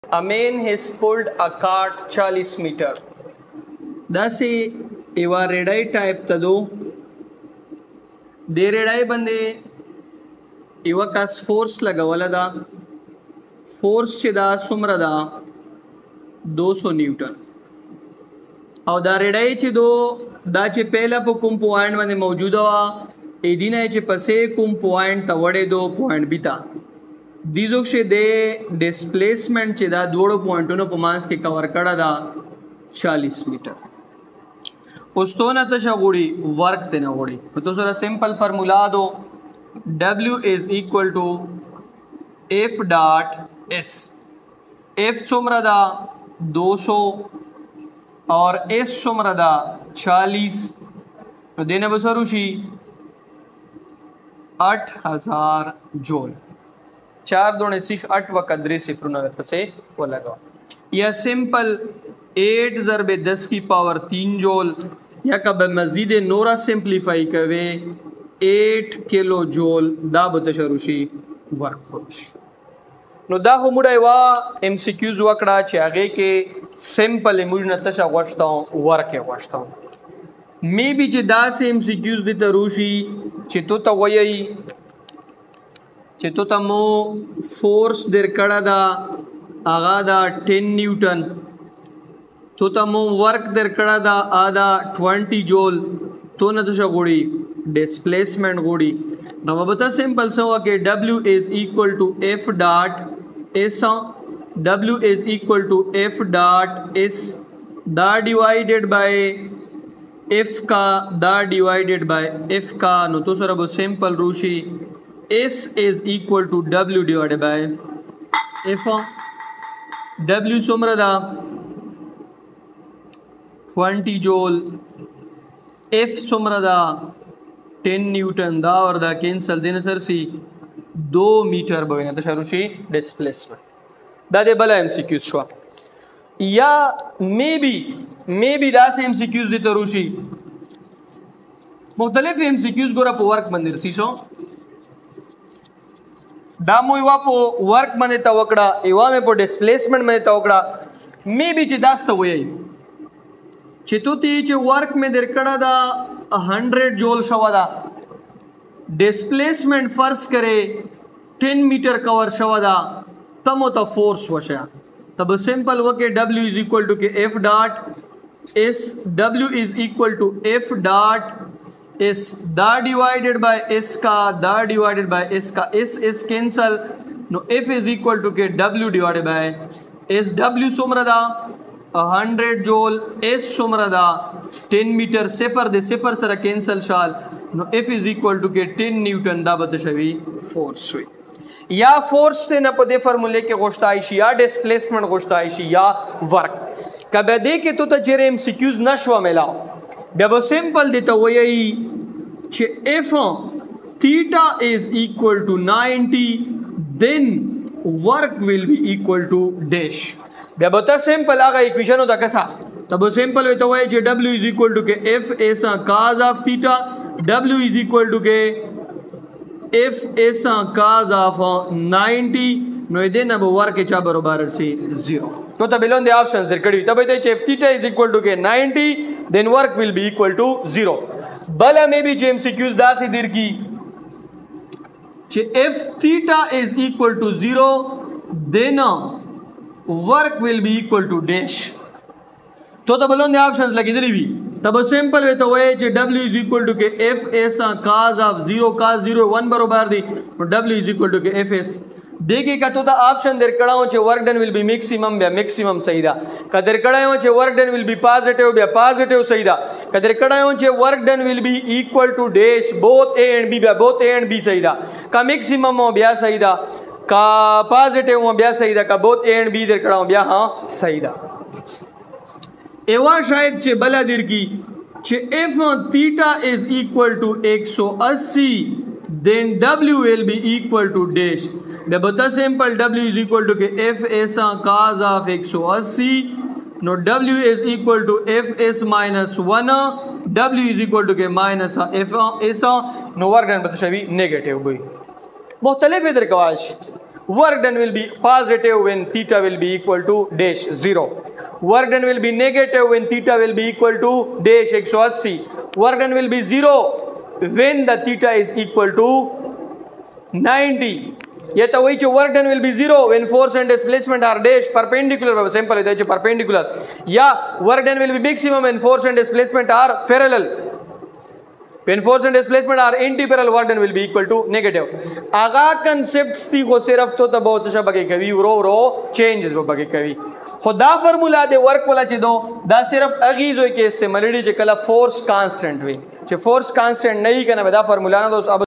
A man has pulled a cart 40 meter. داسې یوه ریډای ټایپ ته دو دې ریډای باندې یوه کس فورس لګوله ده فورس چې دا څومره ده 200 نیوټن او دا ریډای چې دو دا چې پهله په کوم پوائنټ باندې موجوده وه ایدی نه چې پسې کوم پوائنټ ته وړې دو پوائنټ بي ته دیزو کښې د ډسپلیسمنټ چې دا دواړو پوائنټونو په منځ کې کور کړه ده 40 میټر اوس تو نه تشه غوړي ورک ته نه غوړي نو تو سره سمپل فارمولا دو W is equal to F dot S F څومره ده 200 और S څومره ده 40 نو دې نه به څه وشي 8000 جول 4 دونے سیخ 8 و قدری صفرونه ورپسې ولګاو یا سمپل 8 ضرب 10 کی پاور 3 جول یا کب مزید نورا سمپلیفائی کوي 8 کیلو جول دا به تشروشي ورک پروشي نو دا هموډه وا ام سی کیوز وکړه چې هغه کې سمپل موږ نه تشه غوښتو ورکه غوښتو می بي چې دا سیم سی کیوز دي تروشي چې تو ته وایي چې تو ته مو فورس در کړه دا هغه دا 10 نیوټن تو ته مو ورک در کړه دا آدا 20 جول تو نه تشه غوړي ډسپلیسمنٹ غوړي نو به سمپل سو کې W is equal to F dot S W is equal to F dot S دا divided by F का دا divided by F का نو تو سره به سمپل روشي S is equal to W divided by F W څومره دا 20 جول F څومره دا 10 نیوټن دا اور دا کینسل دین سر سی 2 میټر به نه تشارو شي ډسپلیسمنٹ دا د بل ام سی کیوز شو یا میبي دا ام سی کیوز دي تروشي مختلف ام سی کیوز ګره په ورک باندې رسی شو دا مو یو په ورک باندې تا وکړه یو مې په ډسپلیسمنٹ باندې تا وکړه میبي چې داسته وایي چې تو تی چې ورک مې در کړه دا 100 جول شوا دا ډسپلیسمنٹ فرض کرے 10 میټر کور شوا دا تمو ته فورس وشه تب سمپل وکه W is equal to F dot S W is equal to F dot S دا divided by S का da divided by S का S cancel no F is equal to W divided by S W څومره دا 100 جول S څومره دا 10 میټر صفر د صفر سره کینسل شال نو F is equal to 10 نیوټن دا به شوی فورس وي یا فورس ته نه په دې فارمولې کې غوښتای شي یا ډسپلیسمنٹ غوښتای شي یا ورک کبه دې کې تو ته چیرې ام سی کیوز نشو ملاو بیا به سمپل دي ته وایي چې F theta is equal to 90 then work will be equal to dash بیا به ته سمپل هغه ایکویشن د کسا تب سمپل وي ته وایي چې W is equal to F S cos of theta W is equal to F S cos of 90 نو دې نه به ورکه چا برابر شي 0 نو ته بلون دی آپشنز درکړي ته به ته F theta is equal to 90 then work will be equal to 0 بل مې به چې MCQs داسې درکې چې F theta is equal to 0 then work will be equal to dash تو ته بلون دی آپشنز لګیدلی وي تب سمپل وي ته وایي چې W is equal to F S cos of 0 cos 0 1 برابر دی نو W is equal to F S دیکھے کتو تا آپشن در کڑاؤں چھے ورک ڈن will be maximum بیا maximum صحیح دا کدر کڑاؤں چھے ورک ڈن will be positive بیا positive صحیح دا کدر کڑاؤں چھے ورک ڈن will be equal to dash both A and B بیا both A and B صحیح دا کا maximum ہو بیا صحیح دا کا positive ہو بیا صحیح دا کا both A and B در کڑاؤں بیا ہاں صحیح دا ایوا شاید چھے بلا در کی چھے F theta is equal to 180 then W will be equal to dash بیا بتا سمپل W is equal to F S cos of 180 no W is equal to F S minus 1 W is equal to minus F S no ورک ڈن بتا شوی نیگیٹیو گئی مختلف ادھر کواش work done will be positive when theta will be equal to dash 0. Work done will be negative when theta will be equal to dash 180. Work done will be 0 when the theta is equal to 90. Yet which work done will be 0 when force and displacement are dash perpendicular. Simple is perpendicular. Yeah, work done will be maximum when force and displacement are parallel. When force and displacement are anti-parallel, work done will be equal to negative. आगा concepts थी को सिर्फ तो तब बहुत अच्छा बगे कभी रो changes बगे कभी खुदा फॉर्मूला दे वर्क वाला चीज़ों दा सिर्फ अगीज़ हो के इससे मलड़ी जे कला force constant हुई जे force constant नहीं करना बदा फॉर्मूला ना तो अब